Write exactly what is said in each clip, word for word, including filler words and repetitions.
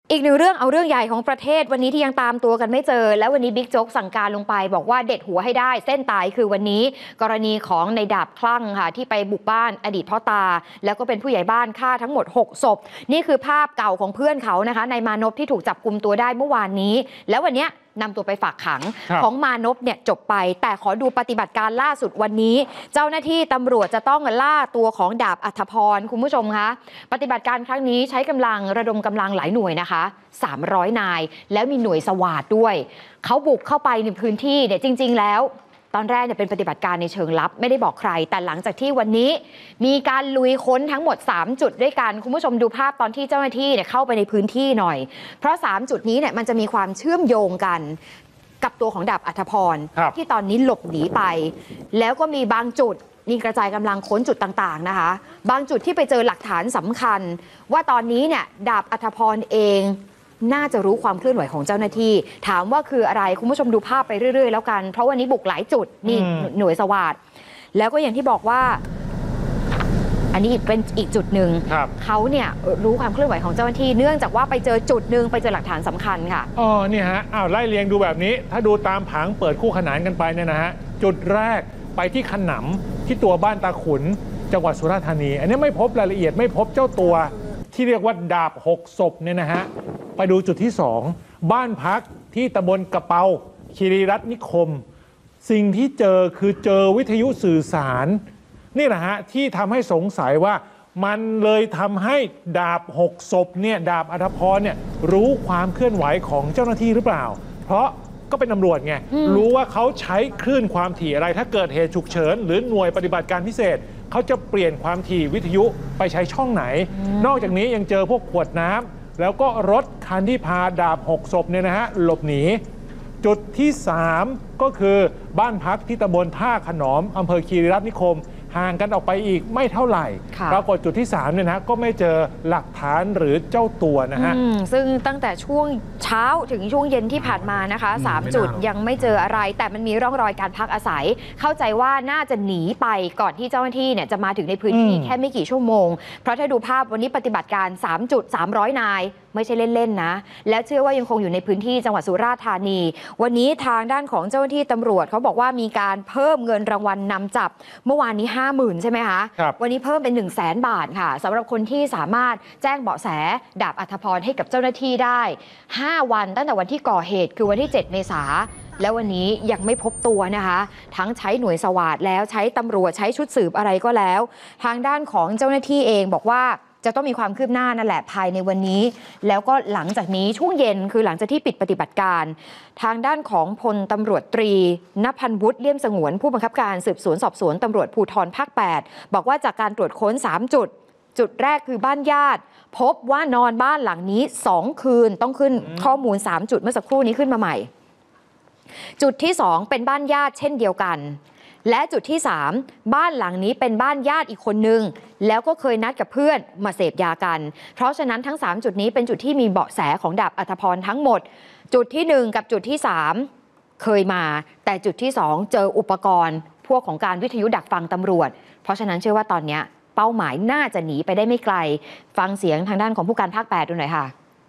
อีกหนึ่งเรื่องเอาเรื่องใหญ่ของประเทศวันนี้ที่ยังตามตัวกันไม่เจอแล้ววันนี้บิ๊กโจ๊กสั่งการลงไปบอกว่าเด็ดหัวให้ได้เส้นตายคือวันนี้กรณีของในดาบคลั่งค่ะที่ไปบุกบ้านอดีตพ่อตาแล้วก็เป็นผู้ใหญ่บ้านฆ่าทั้งหมดหกศพนี่คือภาพเก่าของเพื่อนเขานะคะนายมานพที่ถูกจับกุมตัวได้เมื่อวานนี้แล้ววันนี้นำตัวไปฝากขังของมานพเนี่ยจบไปแต่ขอดูปฏิบัติการล่าสุดวันนี้เจ้าหน้าที่ตำรวจจะต้องล่าตัวของดาบอัธพรคุณผู้ชมคะปฏิบัติการครั้งนี้ใช้กำลังระดมกำลังหลายหน่วยนะคะสามร้อยนายแล้วมีหน่วยสวาทด้วยเขาบุกเข้าไปในพื้นที่เนี่ยจริงๆแล้วตอนแรกเนี่ยเป็นปฏิบัติการในเชิงลับไม่ได้บอกใครแต่หลังจากที่วันนี้มีการลุยค้นทั้งหมดสามจุดด้วยกันคุณผู้ชมดูภาพตอนที่เจ้าหน้าที่เนี่ยเข้าไปในพื้นที่หน่อยเพราะสามจุดนี้เนี่ยมันจะมีความเชื่อมโยงกันกับตัวของดาบอัธพรที่ตอนนี้หลบหนีไปแล้วก็มีบางจุดมีกระจายกำลังค้นจุดต่างๆนะคะบางจุดที่ไปเจอหลักฐานสำคัญว่าตอนนี้เนี่ยดาบอัธพรเองน่าจะรู้ความเคลื่อนไหวของเจ้าหน้าที่ถามว่าคืออะไรคุณผู้ชมดูภาพไปเรื่อยๆแล้วกันเพราะวันนี้บุกหลายจุดนี่หน่วยสวาทแล้วก็อย่างที่บอกว่าอันนี้เป็นอีกจุดหนึ่งเขาเนี่ยรู้ความเคลื่อนไหวของเจ้าหน้าที่เนื่องจากว่าไปเจอจุดหนึ่งไปเจอหลักฐานสำคัญค่ะอ๋อเนี่ยฮะอ้าวไล่เรียงดูแบบนี้ถ้าดูตามผังเปิดคู่ขนานกันไปเนี่ยนะฮะจุดแรกไปที่ขนำที่ตัวบ้านตาขุนจังหวัดสุราษฎร์ธานีอันนี้ไม่พบรายละเอียดไม่พบเจ้าตัวที่เรียกว่าดาบหกศพเนี่ยนะฮะไปดูจุดที่สองบ้านพักที่ตำบลกระเปาคีรีรัตน์นิคมสิ่งที่เจอคือเจอวิทยุสื่อสารนี่แหละฮะที่ทำให้สงสัยว่ามันเลยทำให้ดาบหกศพเนี่ยดาบอัธพรเนี่ยรู้ความเคลื่อนไหวของเจ้าหน้าที่หรือเปล่าเพราะก็เป็นตำรวจไงรู้ว่าเขาใช้คลื่นความถี่อะไรถ้าเกิดเหตุฉุกเฉินหรือหน่วยปฏิบัติการพิเศษเขาจะเปลี่ยนความถี่วิทยุไปใช้ช่องไหนนอกจากนี้ยังเจอพวกขวดน้ำแล้วก็รถคันที่พาดาบหกศพเนี่ยนะฮะหลบหนีจุดที่สามก็คือบ้านพักที่ตำบลท่าขนอมอำเภอคีรีรัตน์นิคมห่างกันออกไปอีกไม่เท่าไหร่ปรากฏจุดที่สามเนี่ยนะก็ไม่เจอหลักฐานหรือเจ้าตัวนะฮะซึ่งตั้งแต่ช่วงเช้าถึงช่วงเย็นที่ผ่านมานะคะสามจุดยังไม่เจออะไรแต่มันมีร่องรอยการพักอาศัยเข้าใจว่าน่าจะหนีไปก่อนที่เจ้าหน้าที่เนี่ยจะมาถึงในพื้นที่แค่ไม่กี่ชั่วโมงเพราะถ้าดูภาพวันนี้ปฏิบัติการสามจุดสามร้อยนายไม่ใช่เล่นๆนะและเชื่อว่ายังคงอยู่ในพื้นที่จังหวัดสุราษฎร์ธานีวันนี้ทางด้านของเจ้าหน้าที่ตำรวจเขาบอกว่ามีการเพิ่มเงินรางวัลนำจับเมื่อวานนี้ ห้าหมื่น ใช่ไหมคะวันนี้เพิ่มเป็น หนึ่งแสน บาทค่ะสำหรับคนที่สามารถแจ้งเบาะแสดาบอัธพรให้กับเจ้าหน้าที่ได้ห้าวันตั้งแต่วันที่ก่อเหตุคือวันที่เจ็ดเมษายนแล้ววันนี้ยังไม่พบตัวนะคะทั้งใช้หน่วยสวาทแล้วใช้ตำรวจใช้ชุดสืบอะไรก็แล้วทางด้านของเจ้าหน้าที่เองบอกว่าจะต้องมีความคืบหน้านั่นแหละภายในวันนี้แล้วก็หลังจากนี้ช่วงเย็นคือหลังจากที่ปิดปฏิบัติการทางด้านของพลตำรวจตรีณพันธ์วุฒิเลี่ยมสงวนผู้บังคับการสืบสวนสอบสวนตำรวจภูธรภาคแปดบอกว่าจากการตรวจค้นสามจุดจุดแรกคือบ้านญาติพบว่านอนบ้านหลังนี้สองคืนต้องขึ้นข้อมูลสามจุดเมื่อสักครู่นี้ขึ้นมาใหม่จุดที่สองเป็นบ้านญาติเช่นเดียวกันและจุดที่สามบ้านหลังนี้เป็นบ้านญาติอีกคนนึงแล้วก็เคยนัดกับเพื่อนมาเสพยากันเพราะฉะนั้นทั้งสามจุดนี้เป็นจุดที่มีเบาะแสของดาบอัธพรทั้งหมดจุดที่หนึ่งกับจุดที่สามเคยมาแต่จุดที่สองเจออุปกรณ์พวกของการวิทยุดักฟังตำรวจเพราะฉะนั้นเชื่อว่าตอนนี้เป้าหมายน่าจะหนีไปได้ไม่ไกลฟังเสียงทางด้านของผู้การภาคแปดดูหน่อยค่ะ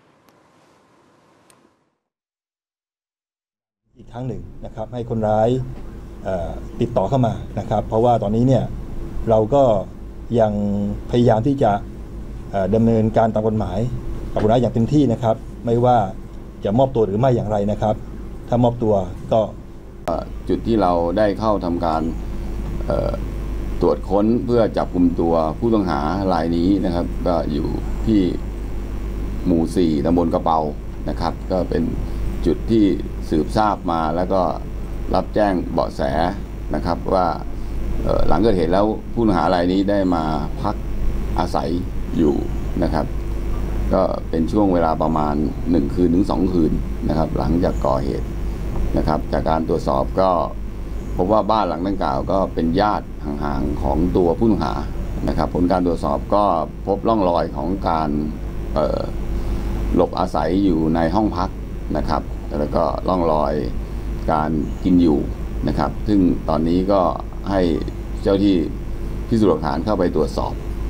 อีกครั้งหนึ่งนะครับให้คนร้ายติดต่อเข้ามานะครับเพราะว่าตอนนี้เนี่ยเราก็ยังพยายามที่จะดำเนินการตามกฎหมายกับคนร้ายอย่างเต็มที่นะครับไม่ว่าจะมอบตัวหรือไม่อย่างไรนะครับถ้ามอบตัวก็จุดที่เราได้เข้าทำการตรวจค้นเพื่อจับกุมตัวผู้ต้องหารายนี้นะครับก็อยู่ที่หมู่สี่ตำบลกระเปานะครับก็เป็นจุดที่สืบทราบมาแล้วก็รับแจ้งเบาะแสนะครับว่าหลังเกิดเหตุแล้วผู้ต้องหารายนี้ได้มาพักอาศัยอยู่นะครับก็เป็นช่วงเวลาประมาณหนึ่งคืนถึงสองคืนนะครับหลังจากก่อเหตุนะครับจากการตรวจสอบก็พบว่าบ้านหลังดังกล่าวก็เป็นญาติห่างๆของตัวผู้ต้องหานะครับผลการตรวจสอบก็พบร่องรอยของการหลบอาศัยอยู่ในห้องพักนะครับแล้วก็ร่องรอยการกินอยู่นะครับซึ่งตอนนี้ก็ให้เจ้าที่พิสูจน์หลักฐานเข้าไปตรวจสอบ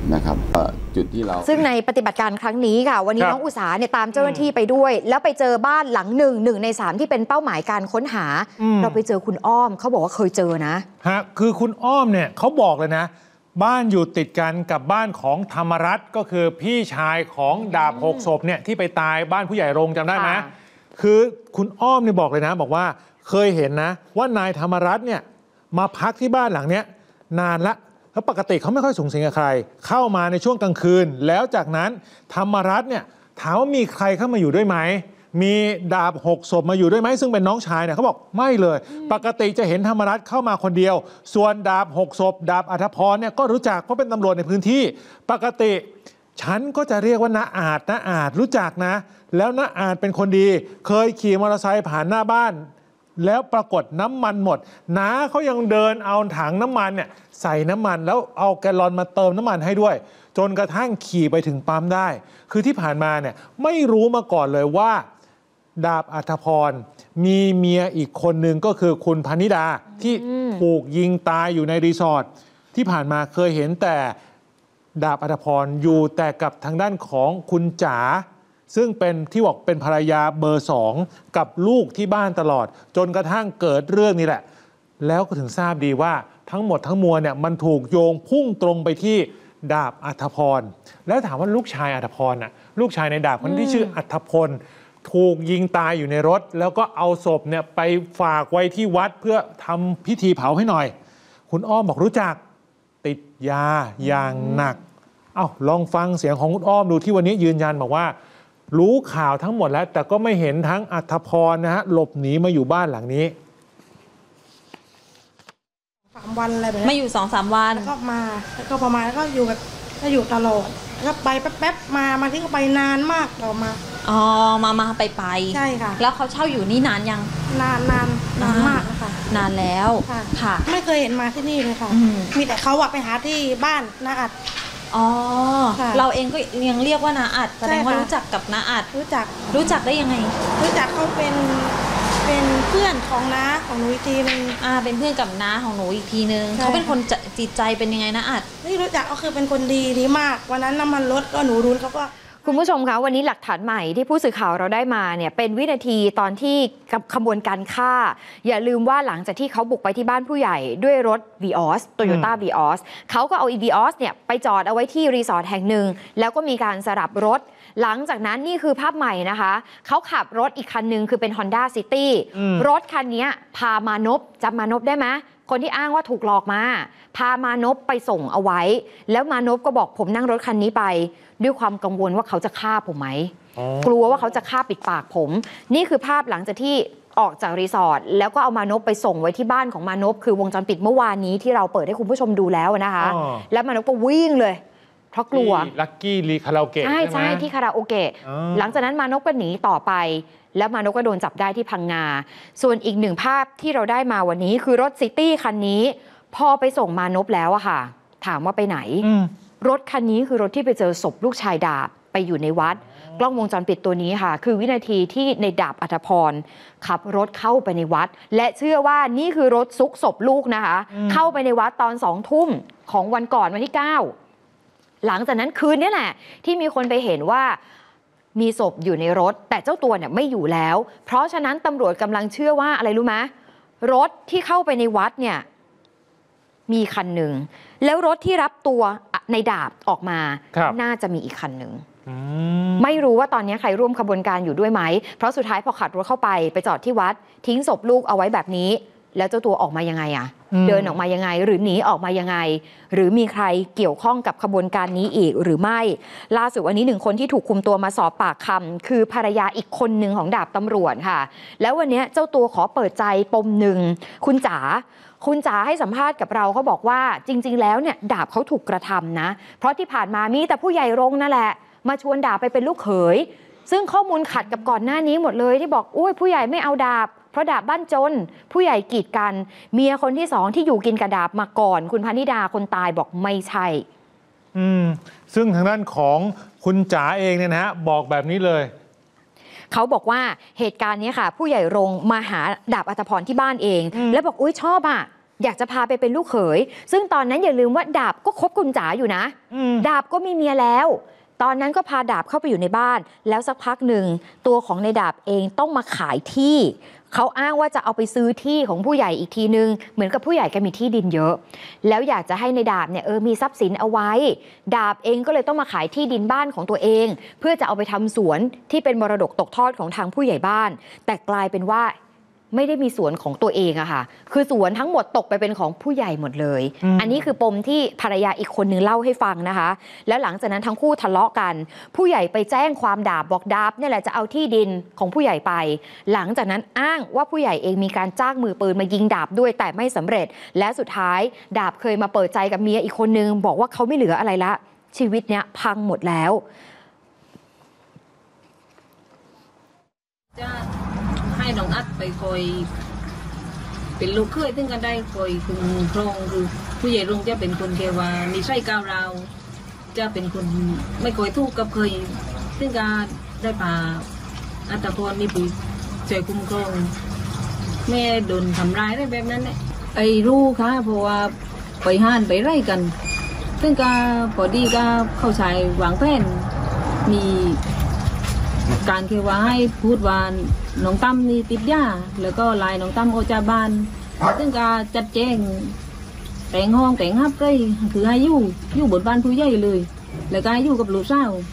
นะครับจุดที่เราซึ่งในปฏิบัติการครั้งนี้ค่ะวันนี้น้องอุษาเนี่ยตามเจ้าหน้าที่ไปด้วย แล้วไปเจอบ้านหลังหนึ่งหนึ่งในสามที่เป็นเป้าหมายการค้นหาเราไปเจอคุณอ้อมเขาบอกว่าเคยเจอนะฮะคือคุณอ้อมเนี่ยเขาบอกเลยนะบ้านอยู่ติดกันกับบ้านของธรรมรัตน์ก็คือพี่ชายของดาบหกศพเนี่ยที่ไปตายบ้านผู้ใหญ่โรงจำได้ไหมคือคุณอ้อมเนี่ยบอกเลยนะบอกว่าเคยเห็นนะว่านายธรรมรัตน์เนี่ยมาพักที่บ้านหลังเนี้ยนานละแล้วปกติเขาไม่ค่อยสูงสิงกับใครเข้ามาในช่วงกลางคืนแล้วจากนั้นธรรมรัตน์เนี่ยถามว่ามีใครเข้ามาอยู่ด้วยไหมมีดาบหกศพมาอยู่ด้วยไหมซึ่งเป็นน้องชายเนี่ยเขาบอกไม่เลยปกติจะเห็นธรรมรัตน์เข้ามาคนเดียวส่วนดาบหกศพดาบอัธพรเนี่ยก็รู้จักเพราะเป็นตำรวจในพื้นที่ปกติฉันก็จะเรียกว่าน้าอาจน้าอาจรู้จักนะแล้วน้าอาจเป็นคนดีเคยขี่มอเตอร์ไซค์ผ่านหน้าบ้านแล้วปรากฏน้ำมันหมดน้าเขายังเดินเอาถังน้ำมันเนี่ยใส่น้ำมันแล้วเอาแกลลอนมาเติมน้ำมันให้ด้วยจนกระทั่งขี่ไปถึงปั๊มได้คือที่ผ่านมาเนี่ยไม่รู้มาก่อนเลยว่าดาบอัธพรมีเมียอีกคนหนึ่งก็คือคุณพนิดาที่ถูกยิงตายอยู่ในรีสอร์ทที่ผ่านมาเคยเห็นแต่ดาบอัธพรอยู่แต่กับทางด้านของคุณจ๋าซึ่งเป็นที่บอกเป็นภรรยาเบอร์สองกับลูกที่บ้านตลอดจนกระทั่งเกิดเรื่องนี้แหละแล้วก็ถึงทราบดีว่าทั้งหมดทั้งมวลเนี่ยมันถูกโยงพุ่งตรงไปที่ดาบอัธพรแล้วถามว่าลูกชายอัธพรน่ะลูกชายในดาบคนที่ชื่ออัธพลถูกยิงตายอยู่ในรถแล้วก็เอาศพเนี่ยไปฝากไว้ที่วัดเพื่อทำพิธีเผาให้หน่อยคุณอ้อมบอกรู้จักติดยาอย่างหนักเอ้าลองฟังเสียงของคุณอ้อมดูที่วันนี้ยืนยันบอกว่ารู้ข่าวทั้งหมดแล้วแต่ก็ไม่เห็นทั้งอัธพรนะฮะหลบหนีมาอยู่บ้านหลังนี้สามวันอะไรแบบนี้มาอยู่สองสามวันแล้วก็มาแล้วก็ประมาณแล้วก็อยู่แบบก็อยู่ตลอดแล้วก็ไปแป๊บๆมามาที่ก็ไปนานมากต่อมาอ๋อมามาไปไปใช่ค่ะแล้วเขาเช่าอยู่นี่นานยังนานนานนานมากนะคะนานแล้วค่ะไม่เคยเห็นมาที่นี่เลยค่ะมีแต่เขาอะไปหาที่บ้านน้าอัดอ๋อเราเองก็ยังเรียกว่าน้าอัดแสดงว่ารู้จักกับน้าอัดรู้จักรู้จักได้ยังไงรู้จักเขาเป็นเป็นเพื่อนของน้าของหนูอีกทีนึงอ่าเป็นเพื่อนกับน้าของหนูอีกทีนึงเขาเป็นคนจิตใจเป็นยังไงน้าอัดนี่รู้จักก็คือเป็นคนดีดีมากวันนั้นน้ำมันรถก็หนูรู้เขาก็คุณผู้ชมคะวันนี้หลักฐานใหม่ที่ผู้สื่อข่าวเราได้มาเนี่ยเป็นวินาทีตอนที่ขบวนการฆ่าอย่าลืมว่าหลังจากที่เขาบุกไปที่บ้านผู้ใหญ่ด้วยรถ Vios Toyota Vios เขาก็เอา Vios เนี่ยไปจอดเอาไว้ที่รีสอร์ทแห่งหนึ่งแล้วก็มีการสลับรถหลังจากนั้นนี่คือภาพใหม่นะคะเขาขับรถอีกคันนึงคือเป็น Honda City รถคันนี้พามานพจำมานพได้ไหมคนที่อ้างว่าถูกหลอกมาพามานพไปส่งเอาไว้แล้วมานพก็บอกผมนั่งรถคันนี้ไปด้วยความกังวลว่าเขาจะฆ่าผมไหมกลัวว่าเขาจะฆ่าปิดปากผมนี่คือภาพหลังจากที่ออกจากรีสอร์ทแล้วก็เอามานพไปส่งไว้ที่บ้านของมานพคือวงจรปิดเมื่อวานนี้ที่เราเปิดให้คุณผู้ชมดูแล้วนะคะแล้วมานพก็วิ่งเลยเพราะกลัวลักกี้รีคาราโอเกะใช่ใช่ที่คาราโอเกะหลังจากนั้นมานพก็หนีต่อไปแล้วมานพก็โดนจับได้ที่พังงาส่วนอีกหนึ่งภาพที่เราได้มาวันนี้คือรถซิตี้คันนี้พอไปส่งมานพแล้วอะค่ะถามว่าไปไหนรถคันนี้คือรถที่ไปเจอศพลูกชายดาบไปอยู่ในวัดกล้องวงจรปิดตัวนี้ค่ะคือวินาทีที่ในดาบอัธพรขับรถเข้าไปในวัดและเชื่อว่านี่คือรถซุกศพลูกนะคะเข้าไปในวัดตอนสองทุ่มของวันก่อนวันที่เก้าหลังจากนั้นคืนนี้แหละที่มีคนไปเห็นว่ามีศพอยู่ในรถแต่เจ้าตัวเนี่ยไม่อยู่แล้วเพราะฉะนั้นตำรวจกำลังเชื่อว่าอะไรรู้ไหมรถที่เข้าไปในวัดเนี่ยมีคันหนึ่งแล้วรถที่รับตัวในดาบออกมาน่าจะมีอีกคันหนึ่งไม่รู้ว่าตอนนี้ใครร่วมขบวนการอยู่ด้วยไหมเพราะสุดท้ายพอขับรถเข้าไปไปจอดที่วัดทิ้งศพลูกเอาไว้แบบนี้แล้วเจ้าตัวออกมายังไงอะเดินออกมายังไงหรือหนีออกมายังไงหรือมีใครเกี่ยวข้องกับขบวนการนี้อีกหรือไม่ล่าสุดวันนี้หนึ่งคนที่ถูกคุมตัวมาสอบปากคำคือภรรยาอีกคนหนึ่งของดาบตำรวจค่ะแล้ววันนี้เจ้าตัวขอเปิดใจปมหนึ่งคุณจ๋าคุณจ๋าให้สัมภาษณ์กับเราเขาบอกว่าจริงๆแล้วเนี่ยดาบเขาถูกกระทำนะเพราะที่ผ่านมามีแต่ผู้ใหญ่โรงนั่นแหละมาชวนดาบไปเป็นลูกเขยซึ่งข้อมูลขัดกับก่อนหน้านี้หมดเลยที่บอกอุ้ยผู้ใหญ่ไม่เอาดาบเพราะดาบบ้านจนผู้ใหญ่กีดกันเมียคนที่สองที่อยู่กินกับดาบมาก่อนคุณพนิดาคนตายบอกไม่ใช่อืมซึ่งทางด้านของคุณจ๋าเองเนี่ยนะฮะบอกแบบนี้เลยเขาบอกว่าเหตุการณ์นี้ค่ะผู้ใหญ่โรงมาหาดาบอัธพรที่บ้านเองแล้วบอกอุ้ยชอบอ่ะอยากจะพาไปเป็นลูกเขยซึ่งตอนนั้นอย่าลืมว่าดาบก็คบคุณจ๋าอยู่นะดาบก็มีเมียแล้วตอนนั้นก็พาดาบเข้าไปอยู่ในบ้านแล้วสักพักหนึ่งตัวของในดาบเองต้องมาขายที่เขาอ้างว่าจะเอาไปซื้อที่ของผู้ใหญ่อีกทีนึงเหมือนกับผู้ใหญ่แกมีที่ดินเยอะแล้วอยากจะให้ในดาบเนี่ยเออมีทรัพย์สินเอาไว้ดาบเองก็เลยต้องมาขายที่ดินบ้านของตัวเองเพื่อจะเอาไปทำสวนที่เป็นมรดกตกทอดของทางผู้ใหญ่บ้านแต่กลายเป็นว่าไม่ได้มีสวนของตัวเองอะค่ะคือสวนทั้งหมดตกไปเป็นของผู้ใหญ่หมดเลยออันนี้คือปมที่ภรรยาอีกคนนึงเล่าให้ฟังนะคะแล้วหลังจากนั้นทั้งคู่ทะเลาะกันผู้ใหญ่ไปแจ้งความดาบบอกดาบเนี่ยแหละจะเอาที่ดินของผู้ใหญ่ไป หลังจากนั้นอ้างว่าผู้ใหญ่เองมีการจ้างมือปืนมายิงดาบด้วยแต่ไม่สำเร็จและสุดท้ายดาบเคยมาเปิดใจกับเมียอีกคนนึงบอกว่าเขาไม่เหลืออะไรละชีวิตเนี้ยพังหมดแล้วให้น้องอัดไปคอยเป็นลูกเคยซึ่งกันได้คอยคุณครองคือผู้ใหญ่รงจะเป็นคนเกวามีไส้ก้าวราวจะเป็นคนไม่คอยทุกข์กับเคยซึ่งการได้พาอัตพรนี่ไปช่วยคุ้มครองแม่โดนทำร้ายได้แบบนั้นเนี่ยไอ้รู้ค่ะเพราะว่าไปห้านไปไร่กันซึ่งก็พอดีก็เข้าชายวางแผนมีการเคว่าให้พูดว่าน้องตั้มนี่ติดยาแล้วก็ลายน้องตั้มโอจาบานซึ่งการจัดแจงแต่งห้องแต่งฮับเลยคือให้อยู่อยู่บนบ้านผู้ใหญ่เลยแล้วก็ให้อยู่กับลูกสาว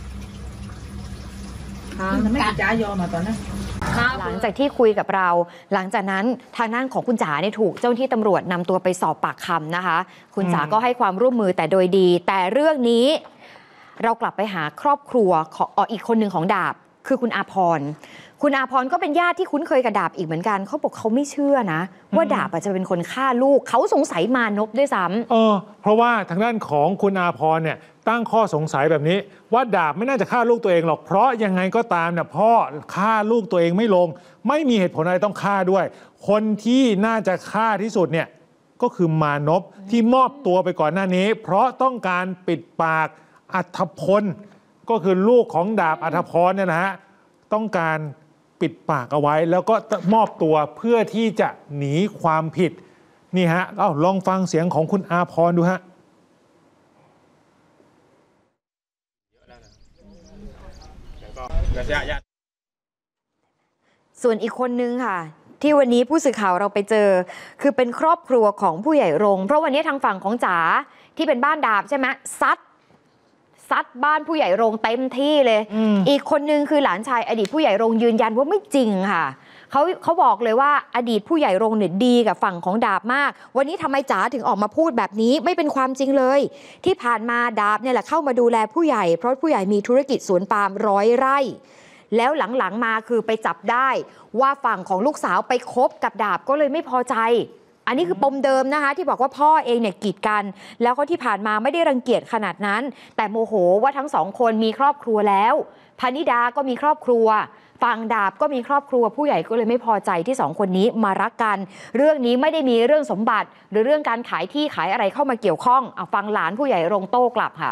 ค่ะไม่จ้ายอมมาตอนนั้นหลังจากที่คุยกับเราหลังจากนั้นทางด้านของคุณจ๋าเนี่ยถูกเจ้าหน้าที่ตำรวจนำตัวไปสอบปากคำนะคะคุณจ๋าก็ให้ความร่วมมือแต่โดยดีแต่เรื่องนี้เรากลับไปหาครอบครัวของอีกคนหนึ่งของดาบคือคุณอาพรคุณอาพรก็เป็นญาติที่คุ้นเคยกับดาบอีกเหมือนกันเขาบอกเขาไม่เชื่อนะว่าดาบอาจจะเป็นคนฆ่าลูกเขาสงสัยมานพด้วยซ้ำเออเพราะว่าทางด้านของคุณอาพรเนี่ยตั้งข้อสงสัยแบบนี้ว่าดาบไม่น่าจะฆ่าลูกตัวเองหรอกเพราะยังไงก็ตามเนี่ยพ่อฆ่าลูกตัวเองไม่ลงไม่มีเหตุผลอะไรต้องฆ่าด้วยคนที่น่าจะฆ่าที่สุดเนี่ยก็คือมานพที่มอบตัวไปก่อนหน้านี้เพราะต้องการปิดปากอัธพลก็คือลูกของดาบอัธพรเนี่ยนะฮะต้องการปิดปากเอาไว้แล้วก็มอบตัวเพื่อที่จะหนีความผิดนี่ฮะเอ้าลองฟังเสียงของคุณอาพรดูฮะส่วนอีกคนนึงค่ะที่วันนี้ผู้สื่อข่าวเราไปเจอคือเป็นครอบครัวของผู้ใหญ่รงเพราะวันนี้ทางฝั่งของจ๋าที่เป็นบ้านดาบใช่ไหมซัดซัดบ้านผู้ใหญ่โรงเต็มที่เลยออีกคนนึงคือหลานชายอดีตผู้ใหญ่โรงยืนยันว่าไม่จริงค่ะเขาเขาบอกเลยว่าอดีตผู้ใหญ่โรงเนี่ยดีกับฝั่งของดาบมากวันนี้ทำไมจ๋าถึงออกมาพูดแบบนี้ไม่เป็นความจริงเลยที่ผ่านมาดาบเนี่ยแหละเข้ามาดูแลผู้ใหญ่เพราะผู้ใหญ่มีธุรกิจสวนปาล์มร้อยไร่แล้วหลังๆมาคือไปจับได้ว่าฝั่งของลูกสาวไปคบกับดาบก็เลยไม่พอใจอันนี้คือปมเดิมนะคะที่บอกว่าพ่อเองเนี่ยกีดกันแล้วก็ที่ผ่านมาไม่ได้รังเกียจขนาดนั้นแต่โมโหว่าทั้งสองคนมีครอบครัวแล้วพนิดาก็มีครอบครัวฝั่งดาบก็มีครอบครัวผู้ใหญ่ก็เลยไม่พอใจที่สองคนนี้มารักกันเรื่องนี้ไม่ได้มีเรื่องสมบัติหรือเรื่องการขายที่ขายอะไรเข้ามาเกี่ยวข้องเอาฟังหลานผู้ใหญ่รงโต้กลับค่ะ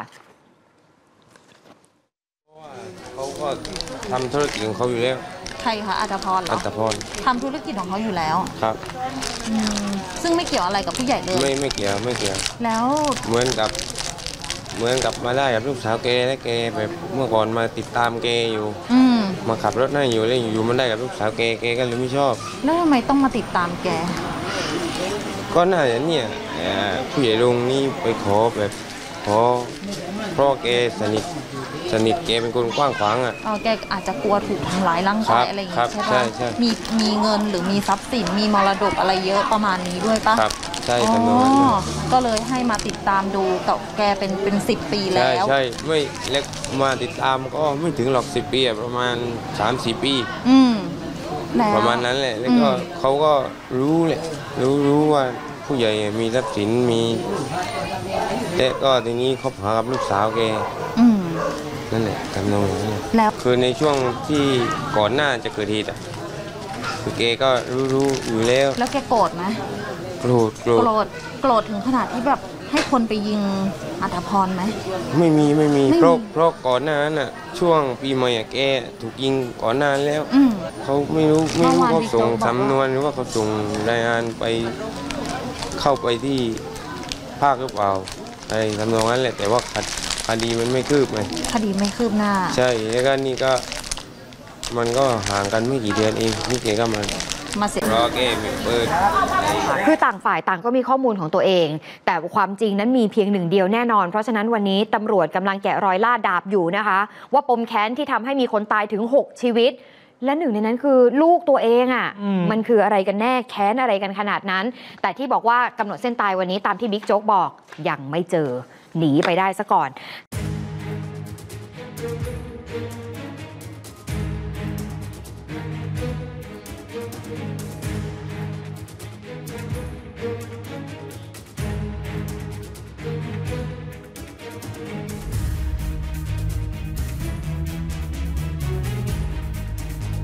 เขาก็ทำธุรกิจของเขาอยู่แล้วใครคะอัตพรเหรออัตพรทำธุรกิจของเขาอยู่แล้วครับซึ่งไม่เกี่ยวอะไรกับผู้ใหญ่เลยไม่ไม่เกี่ยวไม่เกี่ยวแล้วเหมือนกับเหมือนกับมาได้กับลูกสาวแกและแกแบบเมื่อก่อนมาติดตามแกอยู่มาขับรถให้อยู่แล้วอยู่มันได้กับลูกสาวแกแกก็เลยไม่ชอบแล้วทำไมต้องมาติดตามแกก็น่าจะเนี่ยผู้ใหญ่ลุงนี่ไปขอแบบขอเพราะแกสนิทสนิทแกเป็นคนกว้างขวางอ่ะอ๋อแกอาจจะกลัวถูกทำร้ายร่างกายอะไรอย่างงี้ใช่ปะมีมีเงินหรือมีทรัพย์สินมีมรดกอะไรเยอะประมาณนี้ด้วยปะครับใช่ประมาณนั้นก็เลยให้มาติดตามดูกับแกเป็นเป็นสิบปีแล้วใช่ใช่ไม่เล็กมาติดตามก็ไม่ถึงหรอกสิบปีประมาณสามสี่ปีอืมประมาณนั้นแหละแล้วก็เขาก็รู้แหละรู้รู้ว่าผู้ใหญ่มีทรัพย์สินมีแต่ก็ทีนี้เขาพากับลูกสาวแกนั่นแหละทำนองนั้นแล้วคือในช่วงที่ก่อนหน้าจะเกิดเหตุอ่ะคือแกก็รู้รู้อยู่แล้วแล้วแกโกรธไหมโกรธโกรธโกรธโกรธถึงขนาดที่แบบให้คนไปยิงอัธพรไหมไม่มีไม่มีเพราะเพราะก่อนหน้านั้นอ่ะช่วงปีใหม่แกถูกยิงก่อนหน้าแล้วเขาไม่รู้ไม่รู้เขาส่งสำนวนหรือว่าเขาส่งรายงานไปเข้าไปที่ภาคหรือเปล่าอะไรทำนองนั้นแหละแต่ว่าคดีมันไม่คืบไงคดีไม่คืบหน้าใช่แล้วก็นี่ก็มันก็ห่างกันไม่กี่เดือนเองนี่เกก็มันมาเสร็จรอแก้ไม่เปิดคือต่างฝ่ายต่างก็มีข้อมูลของตัวเองแต่ความจริงนั้นมีเพียงหนึ่งเดียวแน่นอนเพราะฉะนั้นวันนี้ตำรวจกำลังแกะรอยล่าดาบอยู่นะคะว่าปมแค้นที่ทำให้มีคนตายถึงหกชีวิตและหนึ่งในนั้นคือลูกตัวเองอ่ะมมันคืออะไรกันแน่แค้นอะไรกันขนาดนั้นแต่ที่บอกว่ากำหนดเส้นตายวันนี้ตามที่บิ๊กโจ๊กบอกยังไม่เจอหนีไปได้ซะก่อน